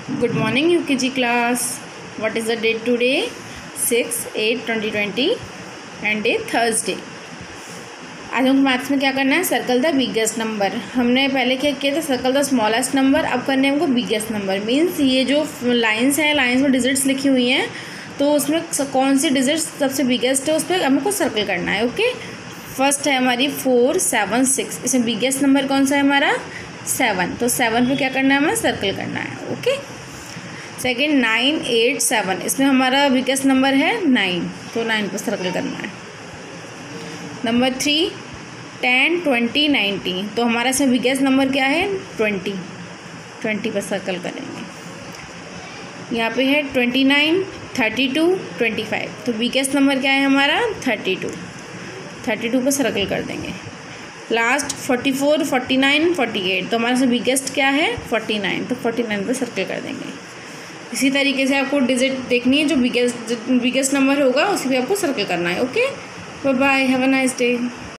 Good morning UKG class. What is the date today? 6/8/2020 and day Thursday. आज हमको maths में क्या करना है? Circle the biggest number. हमने पहले क्या किया था? Circle the smallest number. अब करने हमको बिगेस्ट नंबर. मीन्स ये जो लाइंस हैं, लाइंस में डिजिट्स लिखी हुई हैं, तो उसमें कौन सी डिजिट्स सबसे बिगेस्ट है उस पर हमको सर्कल करना है. ओके, फर्स्ट है हमारी 4 7 6. इसमें बिगेस्ट नंबर कौन सा है हमारा? 7. तो 7 पे क्या करना है? हमें सर्कल करना है. ओके. सेकेंड 9 8 7. इसमें हमारा बिगेस्ट नंबर है 9, तो 9 पर सर्कल करना है. नंबर 3 10 20 90. तो हमारा इसमें बिगेस्ट नंबर क्या है? 20 पर सर्कल करेंगे. यहाँ पे है 29 32 25. तो बिगेस्ट नंबर क्या है हमारा? 32 पर सर्कल कर देंगे. लास्ट 44 49 48. तो हमारे से बिगेस्ट क्या है? 49. तो 49 पर सर्कल कर देंगे. इसी तरीके से आपको डिजिट देखनी है, जो बिगेस्ट नंबर होगा उसी पे आपको सर्कल करना है. Okay, bye bye, have a nice day.